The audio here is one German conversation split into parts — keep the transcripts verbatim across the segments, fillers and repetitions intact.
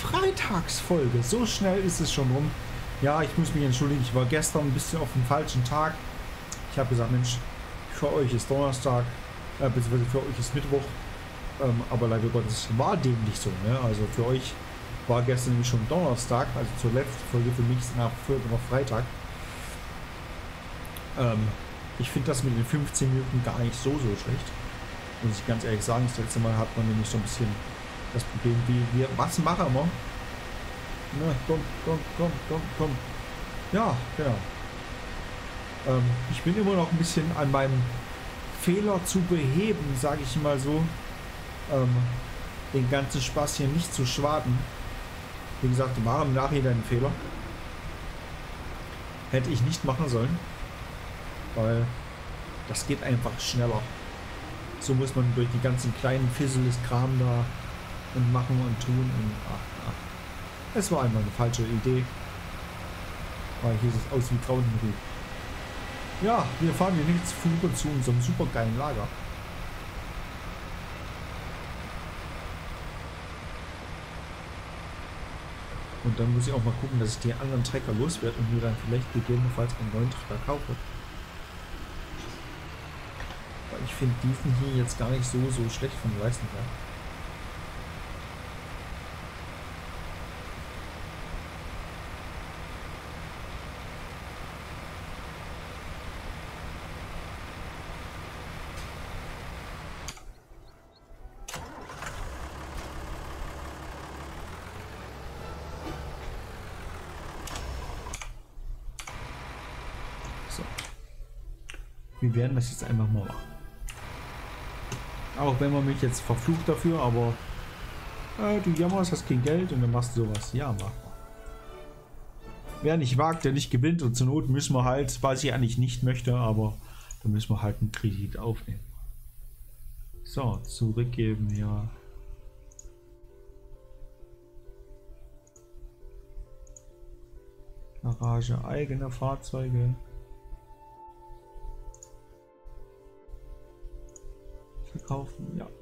Freitagsfolge. So schnell ist es schon rum. Ja, ich muss mich entschuldigen. Ich war gestern ein bisschen auf dem falschen Tag. Ich habe gesagt, Mensch, für euch ist Donnerstag, äh, beziehungsweise für euch ist Mittwoch. Ähm, aber leider Gottes war dem nicht so. Ne? Also für euch war gestern nämlich schon Donnerstag. Also zur letzten Folge. Für mich ist nach Folge noch Freitag. Ähm, ich finde das mit den fünfzehn Minuten gar nicht so, so schlecht. Muss ich ganz ehrlich sagen. Das letzte Mal hat man nämlich so ein bisschen das Problem, wie wir, was machen wir? Na, komm, komm, komm, komm, komm. Ja, genau. Ähm, ich bin immer noch ein bisschen an meinem Fehler zu beheben, sage ich mal so. Ähm, den ganzen Spaß hier nicht zu schwaden. Wie gesagt, wir machen im Nachhinein einen Fehler. Hätte ich nicht machen sollen. Weil das geht einfach schneller. So muss man durch die ganzen kleinen Fisseles-Kram da und machen und tun und ach, ach. Es war einmal eine falsche Idee. Weil hier sieht es aus wie Grauenrüben. Ja, wir fahren hier nichts Fuge zu unserem super geilen Lager. Und dann muss ich auch mal gucken, dass ich die anderen Trecker loswerde und mir dann vielleicht gegebenenfalls einen neuen Trecker kaufe. Weil ich finde diesen hier jetzt gar nicht so, so schlecht von den Leisten her. Wir werden das jetzt einfach mal machen. Auch wenn man mich jetzt verflucht dafür, aber äh, du jammerst, hast kein Geld und dann machst du sowas. Ja, mach mal. Wer nicht wagt, der nicht gewinnt und zur Not müssen wir halt, was ich eigentlich nicht möchte, aber dann müssen wir halt einen Kredit aufnehmen. So, zurückgeben, ja. Garage, eigene Fahrzeuge. Verkaufen, ja.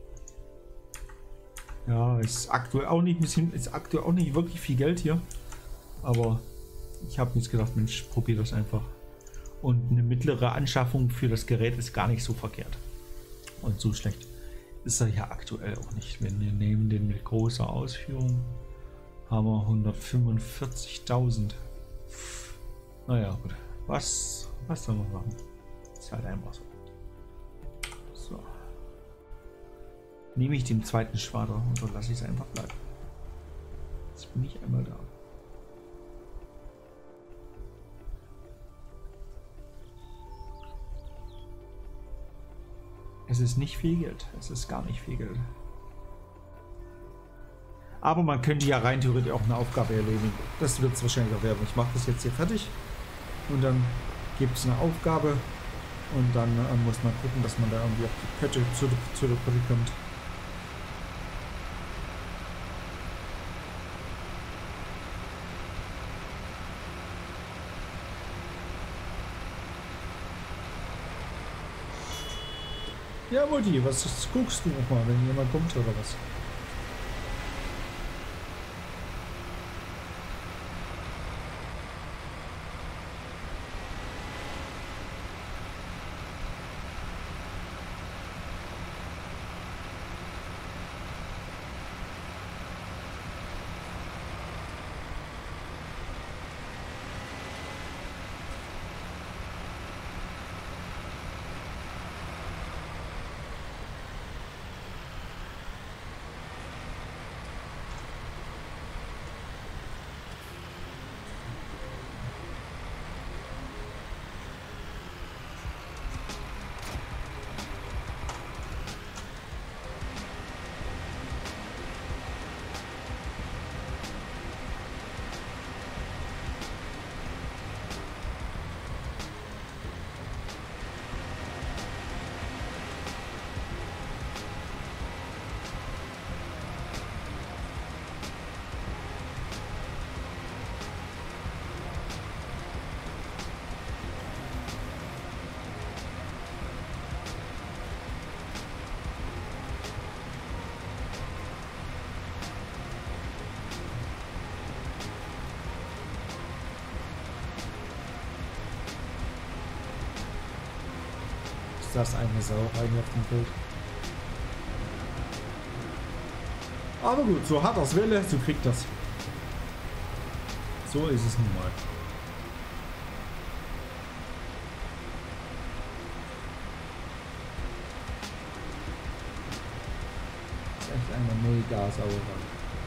Ja, ist aktuell auch nicht ein bisschen, ist aktuell auch nicht wirklich viel Geld hier. Aber ich habe mir jetzt gedacht, Mensch, probier das einfach. Und eine mittlere Anschaffung für das Gerät ist gar nicht so verkehrt. Und so schlecht ist er ja aktuell auch nicht. Wenn wir nehmen den mit großer Ausführung, haben wir hundertfünfundvierzigtausend. Naja, gut. Was, was soll man machen? Ist halt einfach so. So. Nehme ich den zweiten Schwader und dann lasse ich es einfach bleiben. Jetzt bin ich einmal da. Es ist nicht viel Geld. Es ist gar nicht viel Geld. Aber man könnte ja rein theoretisch auch eine Aufgabe erledigen. Das wird es wahrscheinlich auch werden. Ich mache das jetzt hier fertig und dann gibt es eine Aufgabe und dann äh, muss man gucken, dass man da irgendwie auf die Kette zu, zu der Kette kommt. Ja, Mutti, was guckst du nochmal, wenn jemand kommt oder was? Ist das eine Sauerei hier auf dem Bild? Aber gut, so hat das Wille, so kriegt das. So ist es nun mal. Das ist echt eine mega Sauerei.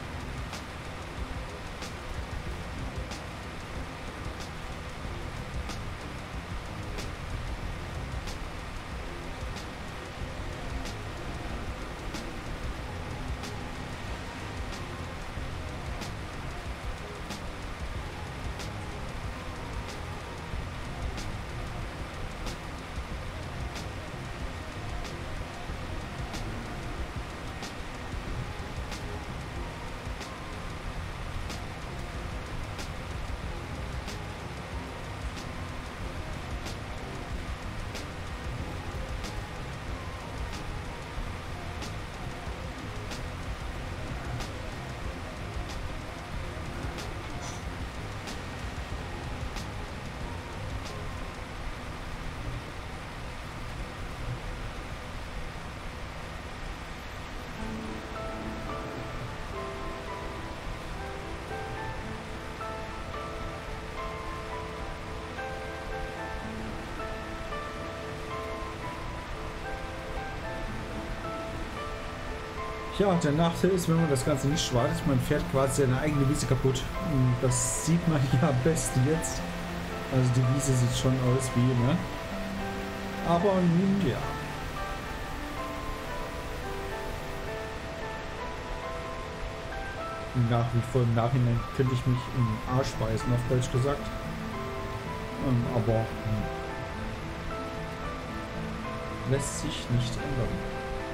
Ja, der Nachteil ist, wenn man das Ganze nicht schwartet, man fährt quasi seine eigene Wiese kaputt. Und das sieht man ja am besten jetzt. Also die Wiese sieht schon aus wie, ne? Aber nun ja. Nach wie vor im Nachhinein könnte ich mich im Arsch beißen, auf Deutsch gesagt. Ähm, aber hm, lässt sich nicht ändern.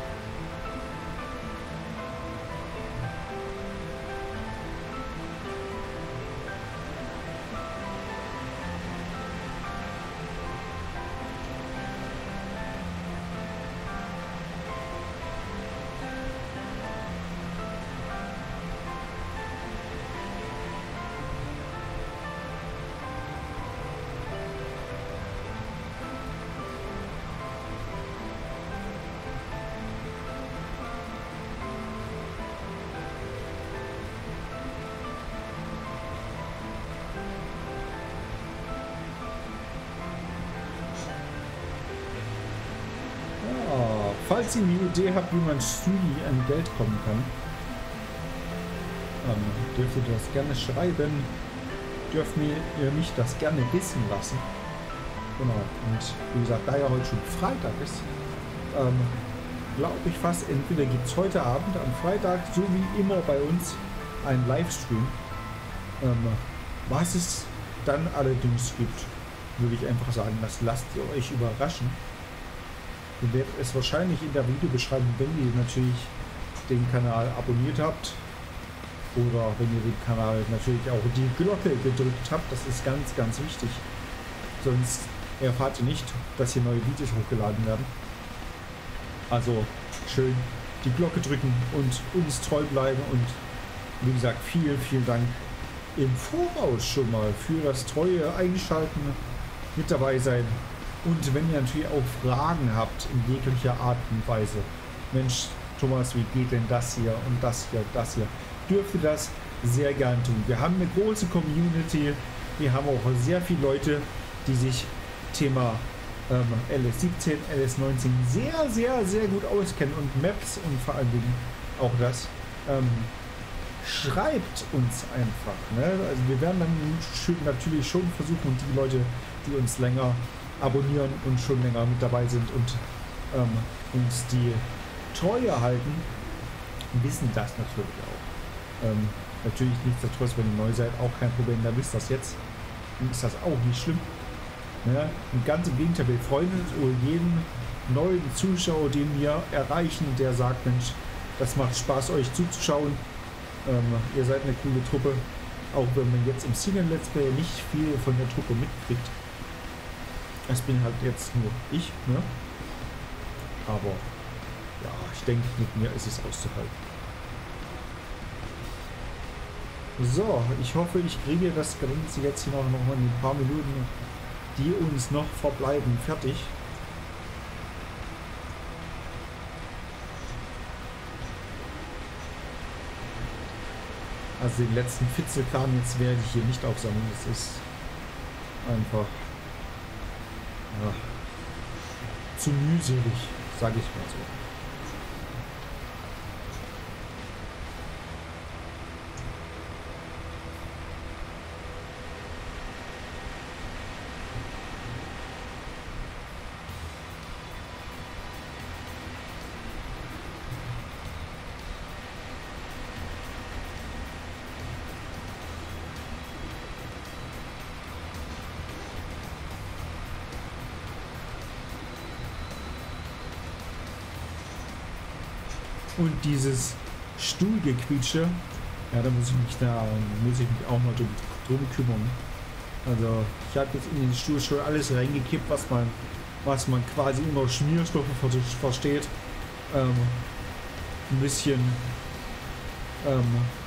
Falls ihr eine Idee habt, wie man Streamy an Geld kommen kann, ähm, dürft ihr das gerne schreiben. Dürft mir, ihr mich das gerne wissen lassen. Genau. Und wie gesagt, da ja heute schon Freitag ist, ähm, glaube ich fast, entweder gibt es heute Abend am Freitag, so wie immer bei uns, einen Livestream. Ähm, was es dann allerdings gibt, würde ich einfach sagen, das lasst ihr euch überraschen. Ihr werdet es wahrscheinlich in der Videobeschreibung, wenn ihr natürlich den Kanal abonniert habt oder wenn ihr den Kanal natürlich auch die Glocke gedrückt habt. Das ist ganz, ganz wichtig. Sonst erfahrt ihr nicht, dass hier neue Videos hochgeladen werden. Also schön die Glocke drücken und uns treu bleiben und wie gesagt, vielen, vielen Dank im Voraus schon mal für das treue Einschalten, mit dabei sein. Und wenn ihr natürlich auch Fragen habt in jeglicher Art und Weise, Mensch, Thomas, wie geht denn das hier und das hier, das hier, dürft ihr das sehr gern tun. Wir haben eine große Community, wir haben auch sehr viele Leute, die sich Thema ähm, L S siebzehn, L S neunzehn sehr, sehr, sehr gut auskennen und Maps und vor allen Dingen auch das. Ähm, schreibt uns einfach. Ne? Also wir werden dann natürlich schon versuchen, die Leute, die uns länger abonnieren und schon länger mit dabei sind und ähm, uns die Treue halten, wissen das natürlich auch. Ähm, natürlich nichtsdestotrotz, wenn ihr neu seid, auch kein Problem, dann wisst das jetzt. Dann ist das auch nicht schlimm. Ja, und ganz im Gegenteil, wir freuen uns über jeden neuen Zuschauer, den wir erreichen, der sagt, Mensch, das macht Spaß, euch zuzuschauen. Ähm, ihr seid eine coole Truppe, auch wenn man jetzt im Single Let's Play nicht viel von der Truppe mitkriegt. Das bin halt jetzt nur ich, ne? Aber ja, ich denke, mit mir ist es auszuhalten. So, ich hoffe, ich kriege das Ganze jetzt hier noch, noch mal in ein paar Minuten, die uns noch verbleiben, fertig. Also den letzten Fitzelkram jetzt werde ich hier nicht aufsammeln. Das ist einfach ja, zu mühselig, sage ich mal so. Und dieses Stuhlgequietsche, ja, da muss ich mich da muss ich mich auch mal drum, drum kümmern. Also ich habe jetzt in den Stuhl schon alles reingekippt, was man, was man quasi unter Schmierstoffe versteht. Ähm, ein bisschen ähm,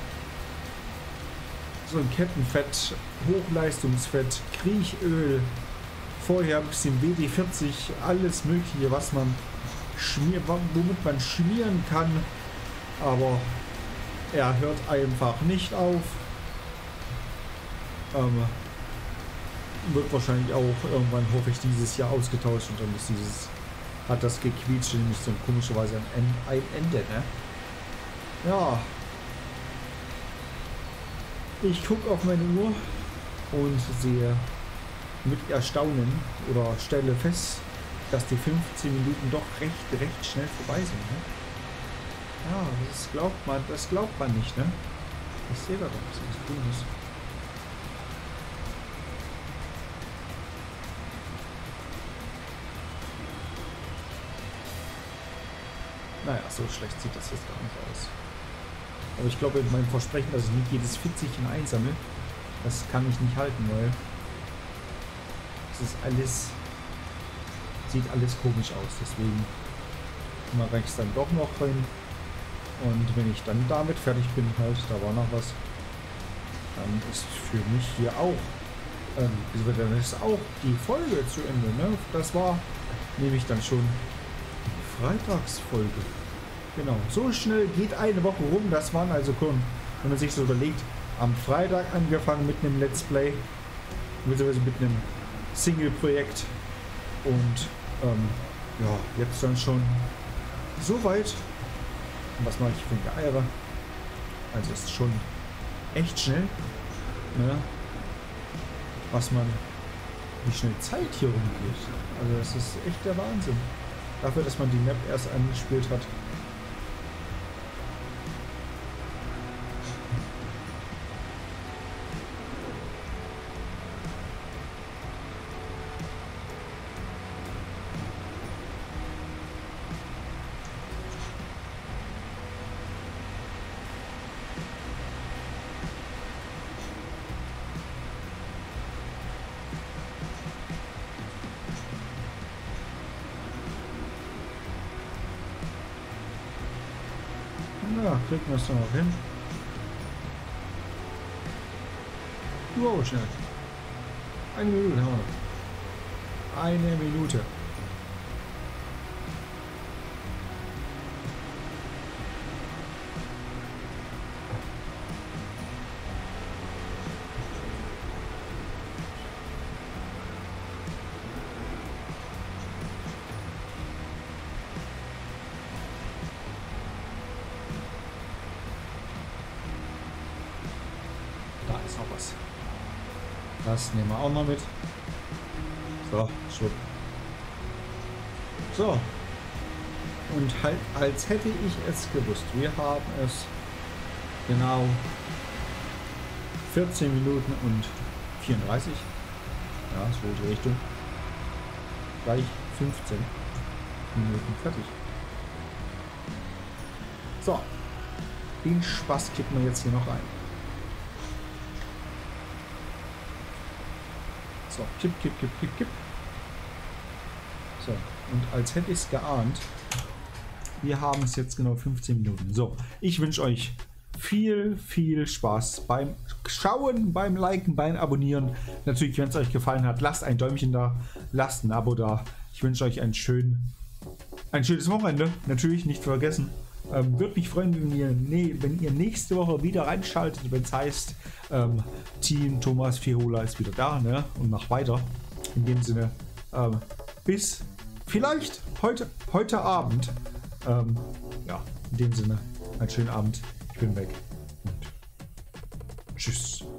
so ein Kettenfett, Hochleistungsfett, Kriechöl, vorher ein bisschen W D vierzig, alles mögliche, was man Schmier, womit man schmieren kann, aber er hört einfach nicht auf. Ähm, wird wahrscheinlich auch irgendwann, hoffe ich, dieses Jahr ausgetauscht und dann ist dieses, hat das Gequietsche nämlich so komischerweise ein, ein Ende, ne? Ja. Ich gucke auf meine Uhr und sehe mit Erstaunen oder stelle fest, dass die fünfzehn Minuten doch recht, recht schnell vorbei sind. Ne? Ja, das glaubt man, das glaubt man nicht, ne? Ich sehe da doch, was das tun ist. Naja, so schlecht sieht das jetzt gar nicht aus. Aber ich glaube, mein Versprechen, dass ich nicht jedes Fitzchen einsammle, das kann ich nicht halten, weil es ist alles, sieht alles komisch aus. Deswegen mache ich es dann doch noch rein. Und wenn ich dann damit fertig bin, halt, da war noch was, dann ist für mich hier auch, ähm, dann ist auch die Folge zu Ende. Ne? Das war nämlich dann schon die Freitagsfolge. Genau, so schnell geht eine Woche rum. Das waren also, wenn man sich so überlegt, am Freitag angefangen mit einem Let's Play, beziehungsweise mit einem Single-Projekt und ähm, ja, jetzt dann schon so weit. Und was mache ich für ein Geeiere? Also es ist schon echt schnell, ne? Was man, wie schnell Zeit hier rumgeht. Also das ist echt der Wahnsinn. Dafür, dass man die Map erst angespielt hat. Ja, kriegen wir es dann noch hin. Wow, schnell. Eine Minute haben wir noch. Eine Minute. Da ist noch was. Das nehmen wir auch mal mit. So, schwupp. So. Und halt, als hätte ich es gewusst. Wir haben es genau vierzehn Minuten und vierunddreißig. Ja, so die Richtung. Gleich fünfzehn Minuten fertig. So. Den Spaß kippen wir jetzt hier noch rein. So, kipp, kipp, kipp, kipp, kipp. So, und als hätte ich es geahnt, wir haben es jetzt genau fünfzehn Minuten. So, ich wünsche euch viel, viel Spaß beim Schauen, beim Liken, beim Abonnieren. Natürlich, wenn es euch gefallen hat, lasst ein Däumchen da, lasst ein Abo da. Ich wünsche euch ein, schön, ein schönes Wochenende. Natürlich nicht vergessen. Ähm, Würde mich freuen, wenn ihr, ne, wenn ihr nächste Woche wieder reinschaltet, wenn es heißt, ähm, Team Thomas Fihola ist wieder da, ne? Und macht weiter. In dem Sinne, ähm, bis vielleicht heute, heute Abend. Ähm, ja, in dem Sinne, einen schönen Abend. Ich bin weg. Und tschüss.